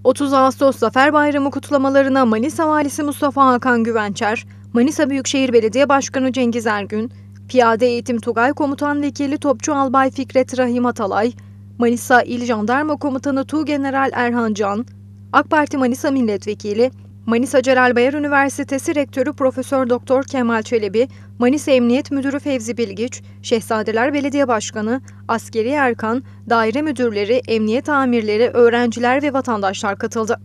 30 Ağustos Zafer Bayramı kutlamalarına Manisa Valisi Mustafa Hakan Güvençer, Manisa Büyükşehir Belediye Başkanı Cengiz Ergün, Piyade Eğitim Tugay Komutan Vekili Topçu Albay Fikret Rahim Atalay, Manisa İl Jandarma Komutanı Tuğgeneral Erhan Can, AK Parti Manisa Milletvekili, Manisa Celal Bayar Üniversitesi Rektörü Profesör Doktor Kemal Çelebi, Manisa Emniyet Müdürü Fevzi Bilgiç, Şehzadeler Belediye Başkanı, Askeri Erkan, daire müdürleri, emniyet amirleri, öğrenciler ve vatandaşlar katıldı.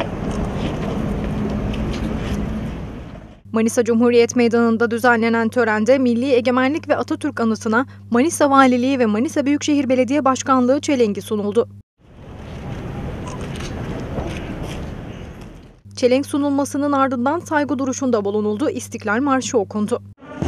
Manisa Cumhuriyet Meydanı'nda düzenlenen törende Milli Egemenlik ve Atatürk anıtına Manisa Valiliği ve Manisa Büyükşehir Belediye Başkanlığı çelengi sunuldu. Çelenk sunulmasının ardından saygı duruşunda bulunuldu, İstiklal Marşı okundu.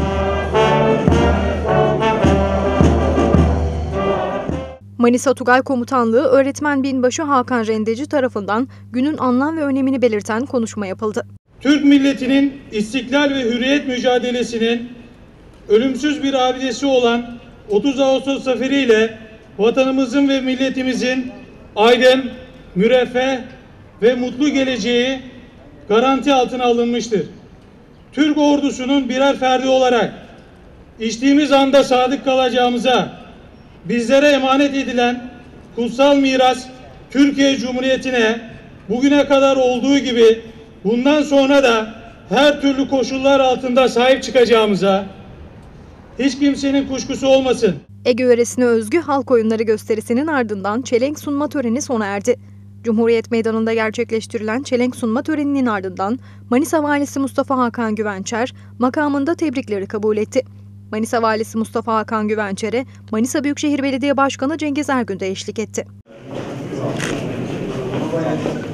Manisa Tugay Komutanlığı Öğretmen Binbaşı Hakan Rendeci tarafından günün anlam ve önemini belirten konuşma yapıldı. Türk milletinin istiklal ve hürriyet mücadelesinin ölümsüz bir abidesi olan 30 Ağustos zaferiyle vatanımızın ve milletimizin aydın, müreffeh ve mutlu geleceği garanti altına alınmıştır. Türk ordusunun birer ferdi olarak içtiğimiz anda sadık kalacağımıza, bizlere emanet edilen kutsal miras Türkiye Cumhuriyeti'ne bugüne kadar olduğu gibi bundan sonra da her türlü koşullar altında sahip çıkacağımıza hiç kimsenin kuşkusu olmasın. Ege yöresine özgü halk oyunları gösterisinin ardından çelenk sunma töreni sona erdi. Cumhuriyet Meydanı'nda gerçekleştirilen çelenk sunma töreninin ardından Manisa Valisi Mustafa Hakan Güvençer makamında tebrikleri kabul etti. Manisa Valisi Mustafa Hakan Güvençer'e Manisa Büyükşehir Belediye Başkanı Cengiz Ergün de eşlik etti.